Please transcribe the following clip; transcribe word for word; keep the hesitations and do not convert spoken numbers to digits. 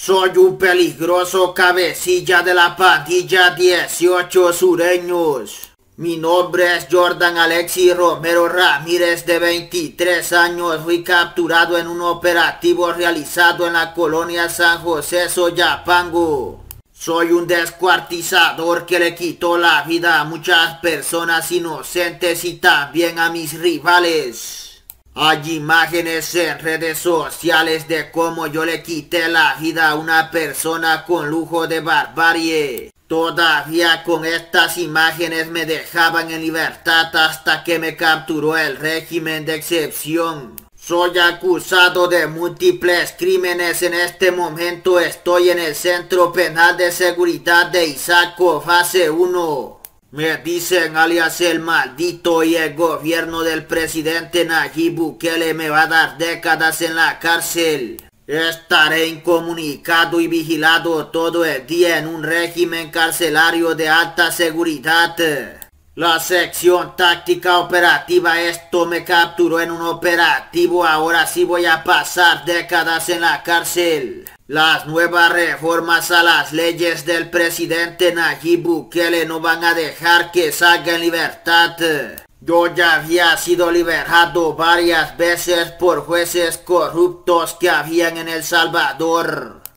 Soy un peligroso cabecilla de la pandilla dieciocho sureños. Mi nombre es Jordan Alexis Romero Ramírez, de veintitrés años. Fui capturado en un operativo realizado en la colonia San José Soyapango. Soy un descuartizador que le quitó la vida a muchas personas inocentes y también a mis rivales. Hay imágenes en redes sociales de cómo yo le quité la vida a una persona con lujo de barbarie. Todavía con estas imágenes me dejaban en libertad hasta que me capturó el régimen de excepción. Soy acusado de múltiples crímenes. En este momento estoy en el Centro Penal de Seguridad de Issaco, fase uno. Me dicen alias el maldito, y el gobierno del presidente Nayib Bukele me va a dar décadas en la cárcel. Estaré incomunicado y vigilado todo el día en un régimen carcelario de alta seguridad. La sección táctica operativa esto me capturó en un operativo. Ahora sí voy a pasar décadas en la cárcel. Las nuevas reformas a las leyes del presidente Nayib Bukele no van a dejar que salga en libertad. Yo ya había sido liberado varias veces por jueces corruptos que habían en El Salvador.